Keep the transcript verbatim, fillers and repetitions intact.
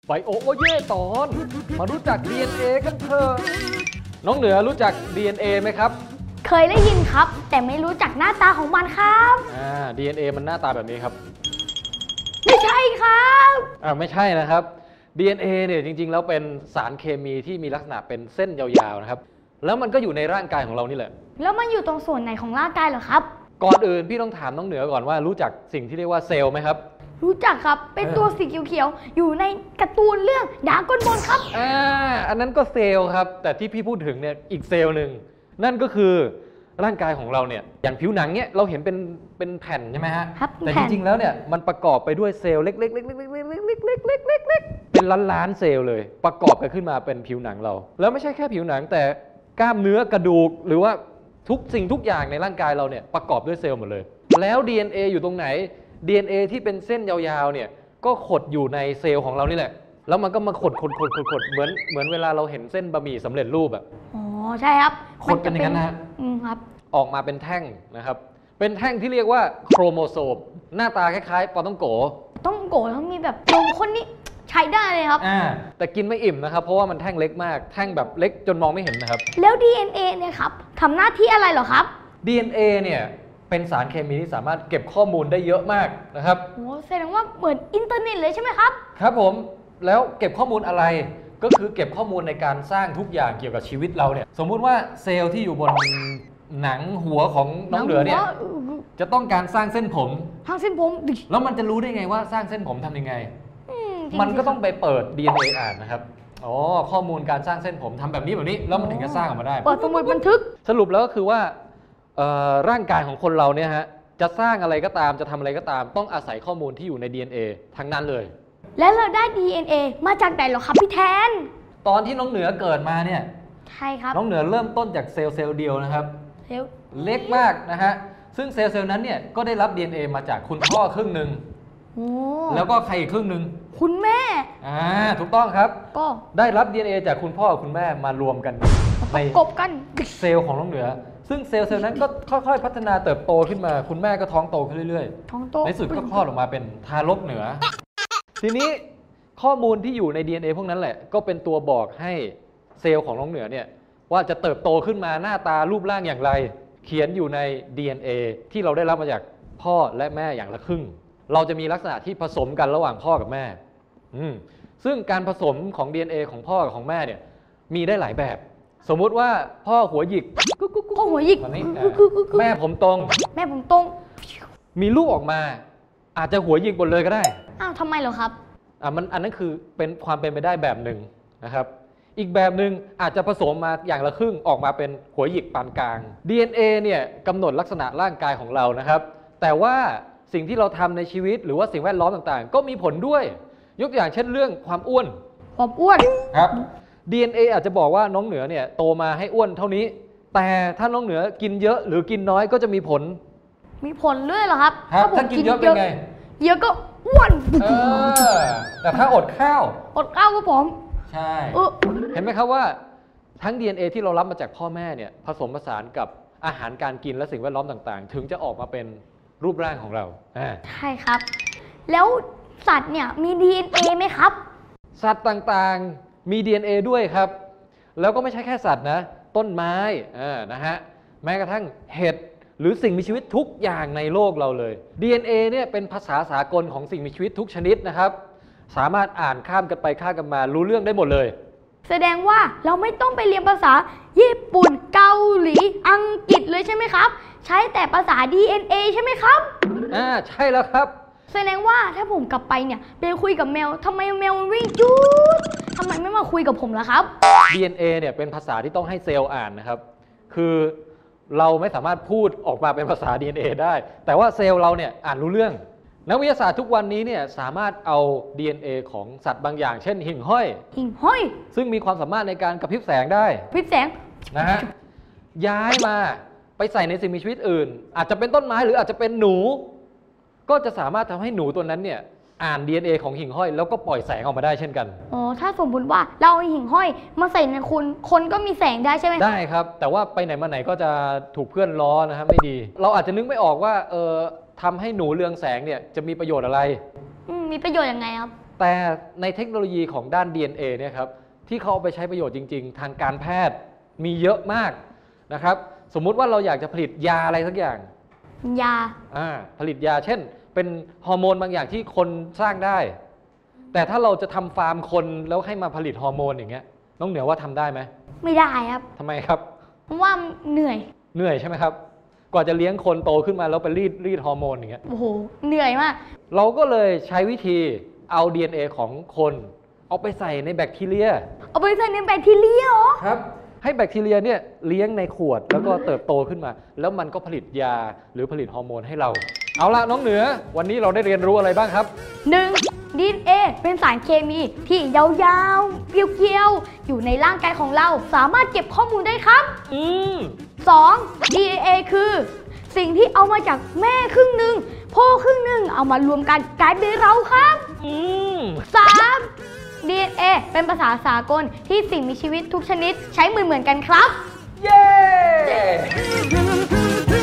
ไบโอโอเย่ตอนมารู้จัก ดี เอ็น เอ กันเถอะน้องเหนือรู้จัก ดี เอ็น เอ ไหมครับเคยได้ยินครับแต่ไม่รู้จักหน้าตาของมันครับอ่า ดี เอ็น เอ มันหน้าตาแบบนี้ครับไม่ใช่ครับอ่าไม่ใช่นะครับ ดี เอ็น เอ เนี่ยจริงๆแล้วเป็นสารเคมีที่มีลักษณะเป็นเส้นยาวๆนะครับแล้วมันก็อยู่ในร่างกายของเรานี่แหละแล้วมันอยู่ตรงส่วนไหนของร่างกายเหรอครับก่อนอื่นพี่ต้องถามน้องเหนือก่อนว่ารู้จักสิ่งที่เรียกว่าเซลล์ไหมครับรู้จักครับเป็นตัวสีเขียวๆอยู่ในการ์ตูนเรื่องดราก้อนบอลครับอ่าอันนั้นก็เซลล์ครับแต่ที่พี่พูดถึงเนี่ยอีกเซลล์หนึ่งนั่นก็คือร่างกายของเราเนี่ยอย่างผิวหนังเนี่ยเราเห็นเป็นเป็นแผ่นใช่ไหมฮะแต่จริงๆแล้วเนี่ยมันประกอบไปด้วยเซลล์เล็กๆๆๆๆๆๆๆเป็นล้านๆเซลล์เลยประกอบกันขึ้นมาเป็นผิวหนังเราแล้วไม่ใช่แค่ผิวหนังแต่กล้ามเนื้อกระดูกหรือว่าทุกสิ่งทุกอย่างในร่างกายเราเนี่ยประกอบด้วยเซลล์หมดเลยแล้ว ดี เอ็น เอ อยู่ตรงไหน ดี เอ็น เอ ที่เป็นเส้นยาวๆเนี่ยก็ขดอยู่ในเซลล์ของเรานี่แหละแล้วมันก็มาขดขดขดขดขดเหมือนเหมือนเวลาเราเห็นเส้นบะหมี่สำเร็จรูปอะอ๋อใช่ครับขดกันอย่างนั้นนะอืมครับออกมาเป็นแท่งนะครับเป็นแท่งที่เรียกว่าโครโมโซมหน้าตาคล้ายๆปลาต้องโกต้องโกแล้วมีแบบนมข้นนี่ใช้ได้เลยครับอ่าแต่กินไม่อิ่มนะครับเพราะว่ามันแท่งเล็กมากแท่งแบบเล็กจนมองไม่เห็นนะครับแล้ว ดี เอ็น เอ เนี่ยครับทำหน้าที่อะไรเหรอครับดี เอ็น เอ เนี่ยเป็นสารเคมีที่สามารถเก็บข้อมูลได้เยอะมากนะครับโอ้แสดงว่าเหมือนอินเทอร์เน็ตเลยใช่ไหมครับครับผมแล้วเก็บข้อมูลอะไรก็คือเก็บข้อมูลในการสร้างทุกอย่างเกี่ยวกับชีวิตเราเนี่ยสมมุติว่าเซลล์ที่อยู่บนหนังหัวของน้องเหลือเนี่ยจะต้องการสร้างเส้นผมสร้างเส้นผมแล้วมันจะรู้ได้ไงว่าสร้างเส้นผมทำยังไงมันก็ต้องไปเปิด ดี เอ็น เอ อ่านนะครับอ๋อข้อมูลการสร้างเส้นผมทำแบบนี้แบบนี้แล้วมันถึงจะสร้างออกมาได้เปิดสมุดบันทึกสรุปแล้วก็คือว่าร่างกายของคนเราเนี่ยฮะจะสร้างอะไรก็ตามจะทำอะไรก็ตามต้องอาศัยข้อมูลที่อยู่ใน ดี เอ็น เอ ทั้งนั้นเลยแล้วเราได้ ดี เอ็น เอ มาจากไหนหรอครับพี่แทนตอนที่น้องเหนือเกิดมาเนี่ยใช่ครับน้องเหนือเริ่มต้นจากเซลล์เซลล์เดียวนะครับเซลล์เล็กมากนะฮะซึ่งเซลล์เซลล์นั้นเนี่ยก็ได้รับ ดี เอ็น เอ มาจากคุณพ่อครึ่งหนึ่งแล้วก็ใครอีกครึ่งหนึ่งคุณแม่อ่าถูกต้องครับก็ได้รับ ดี เอ็น เอ จากคุณพ่อกับคุณแม่มารวมกันในกบกันเซลล์ของน้องเหนือซึ่งเซลล์เซลล์นั้นก็ค่อยๆพัฒนาเติบโตขึ้นมาคุณแม่ก็ท้องโตขึ้นเรื่อยๆท้องโตในสุดก็คลอดออกมาเป็นทารกเหนือทีนี้ข้อมูลที่อยู่ใน ดี เอ็น เอ พวกนั้นแหละก็เป็นตัวบอกให้เซลล์ของน้องเหนือเนี่ยว่าจะเติบโตขึ้นมาหน้าตารูปร่างอย่างไรเขียนอยู่ใน ดี เอ็น เอ ที่เราได้รับมาจากพ่อและแม่อย่างละครึ่งเราจะมีลักษณะที่ผสมกันระหว่างพ่อกับแม่อืมซึ่งการผสมของ ดี เอ็น เอ ของพ่อกับของแม่เนี่ยมีได้หลายแบบสมมุติว่าพ่อหัวหยิกพ่อหัวหยิกแม่ผมตรงแม่ผมตรงมีลูกออกมาอาจจะหัวหยิกหมดเลยก็ได้อ้าวทำไมเหรอครับอ่ะมันอันนั้นคือเป็นความเป็นไปได้แบบหนึ่งนะครับอีกแบบหนึ่งอาจจะผสมมาอย่างละครึ่งออกมาเป็นหัวหยิกปานกลาง ดี เอ็น เอ เนี่ยกำหนดลักษณะร่างกายของเรานะครับแต่ว่าสิ่งที่เราทำในชีวิตหรือว่าสิ่งแวดล้อมต่างๆก็มีผลด้วยยกตัวอย่างเช่นเรื่องความอ้วนความอ้วนครับ ดี เอ็น เอ อาจจะบอกว่าน้องเหนือเนี่ยโตมาให้อ้วนเท่านี้แต่ถ้าน้องเหนือกินเยอะหรือกินน้อยก็จะมีผลมีผลด้วยเหรอครับครับถ้ากินเยอะเป็นไงเยอะก็อ้วนเออแต่ถ้าอดข้าวอดข้าวก็ผอมใช่เห็นไหมครับว่าทั้ง ดี เอ็น เอ ที่เรารับมาจากพ่อแม่เนี่ยผสมผสานกับอาหารการกินและสิ่งแวดล้อมต่างๆถึงจะออกมาเป็นรูปร่างของเราใช่ครับแล้วสัตว์เนี่ยมี ดี เอ็น เอ ไหมครับสัตว์ต่างๆมี ดี เอ็น เอ ด้วยครับแล้วก็ไม่ใช่แค่สัตว์นะต้นไม้นะฮะแม้กระทั่งเห็ดหรือสิ่งมีชีวิตทุกอย่างในโลกเราเลย ดี เอ็น เอ เนี่ยเป็นภาษาสากลของสิ่งมีชีวิตทุกชนิดนะครับสามารถอ่านข้ามกันไปข้ามกันมารู้เรื่องได้หมดเลยแสดงว่าเราไม่ต้องไปเรียนภาษาญี่ปุ่นเกาหลีอังกฤษเลยใช่ไหมครับใช้แต่ภาษา ดี เอ็น เอ ใช่ไหมครับอ่าใช่แล้วครับแสดงว่าถ้าผมกลับไปเนี่ยไปคุยกับแมวทำไมแมววิ่งจู๊ดทำไมไม่มาคุยกับผมล่ะครับดี เอ็น เอ เนี่ยเป็นภาษาที่ต้องให้เซลล์อ่านนะครับคือเราไม่สามารถพูดออกมาเป็นภาษา ดี เอ็น เอ ได้แต่ว่าเซลล์เราเนี่ยอ่านรู้เรื่องนักวิทยาศาสตร์ทุกวันนี้เนี่ยสามารถเอา ดี เอ็น เอ ของสัตว์บางอย่างเช่นหิ่งห้อยหิ่งห้อยซึ่งมีความสามารถในการกระพริบแสงได้กระพริบแสงนะฮะย้ายมาไปใส่ในสิ่งมีชีวิตอื่นอาจจะเป็นต้นไม้หรืออาจจะเป็นหนูก็จะสามารถทำให้หนูตัวนั้นเนี่ยอ่าน ดี เอ็น เอ ของหิ่งห้อยแล้วก็ปล่อยแสงออกมาได้เช่นกันอ๋อถ้าสมมติว่าเราเอาหิ่งห้อยมาใส่ในคุณคนก็มีแสงได้ใช่ไหมได้ครับแต่ว่าไปไหนมาไหนก็จะถูกเพื่อนล้อนะครับไม่ดีเราอาจจะนึกไม่ออกว่าเออทำให้หนูเรืองแสงเนี่ยจะมีประโยชน์อะไรมีประโยชน์ยังไงครับแต่ในเทคโนโลยีของด้าน ดี เอ็น เอ เนี่ยครับที่เขาเอาไปใช้ประโยชน์จริงๆ ทางการแพทย์มีเยอะมากนะครับสมมุติว่าเราอยากจะผลิตยาอะไรสักอย่างยาอ่าผลิตยาเช่นเป็นฮอร์โมนบางอย่างที่คนสร้างได้แต่ถ้าเราจะทำฟาร์มคนแล้วให้มาผลิตฮอร์โมนอย่างเงี้ยน้องเหนือว่าทำได้ไหมไม่ได้ครับทำไมครับเพราะว่าเหนื่อยเหนื่อยใช่ไหมครับกว่าจะเลี้ยงคนโตขึ้นมาแล้วไปรีดรีดฮอร์โมนอย่างเงี้ยโอ้โหเหนื่อยมากเราก็เลยใช้วิธีเอา ดี เอ็น เอ ของคนเอาไปใส่ในแบคทีเรียเอาไปใส่ในแบคทีเรียเหรอครับให้แบคทีเรียเนี่ยเลี้ยงในขวดแล้วก็เติบโตขึ้นมาแล้วมันก็ผลิตยาหรือผลิตฮอร์โมนให้เราเอาละน้องเหนือวันนี้เราได้เรียนรู้อะไรบ้างครับหนึ่ง ดี เอ็น เอ เป็นสารเคมีที่ยาวๆเกลียวๆอยู่ในร่างกายของเราสามารถเก็บข้อมูลได้ครับอืมสอง ดี เอ็น เอ คือสิ่งที่เอามาจากแม่ครึ่งหนึ่งพ่อครึ่งหนึ่งเอามารวมกันกลายเป็นเราครับอืมสาม ดี เอ็น เอ เป็นภาษาสากลที่สิ่งมีชีวิตทุกชนิดใช้เหมือนๆกันครับเย้